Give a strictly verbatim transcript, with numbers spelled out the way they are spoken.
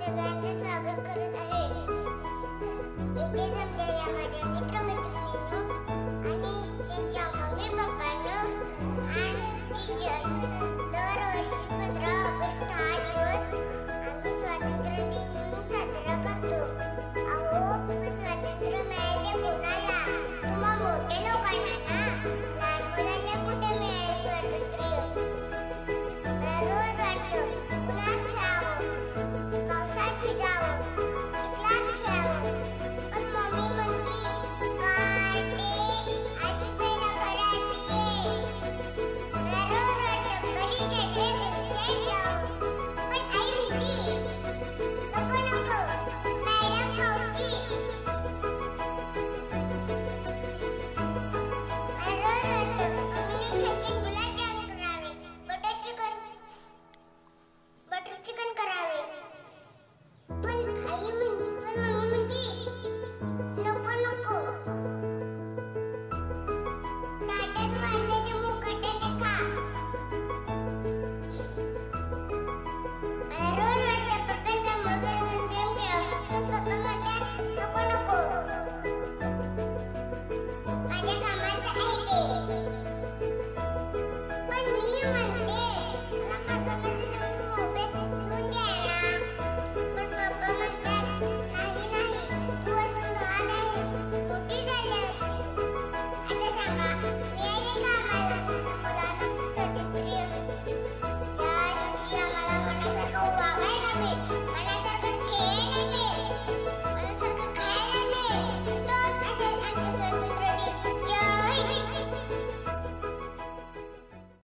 सगळ्यांचे स्वागत करत आहे. इथे जमलेल्या माझ्या मित्रमैत्रिणींनो आणि त्यांच्या मम्मी पप्पांनो आणि टीचर्स, दरवर्षी पंधरा ऑगस्ट हा दिवस आम्ही स्वातंत्र्य दिन म्हणून साजरा करतो. अहो, पण स्वातंत्र्य मिळाले कोणाला? तुम्हा मोठ्या लोकांना ना. लहान मुलांना कुठे मिळाले स्वातंत्र्य? दररोज वाटतं उन्हात खेळावं, पावसात भिजावं, चिखलात खेळावं, पण मम्मी म्हणती कार्टे, आधी पहिला कराटे. दररोज वाटतं कधीच्या ड्रेस जावं, पण आई म्हणती नको नको, मॅडम कावती. दररोज वाटतं मम्मीने छान छान गुलाबजाम करावे, बटर चिकन बटर चिकन करावे, पण आई म्हण पण मम्मी म्हणती नको नको, ताटात वाढले ते मुकाट्याने खा. मला रोज वाटतं पप्पांचा मोबाईल घेऊन गेम खेळावं, पण पप्पा म्हणतात नको नको, माझ्या कामाचं आहे ते. पण मी म्हणते मला माझं माझं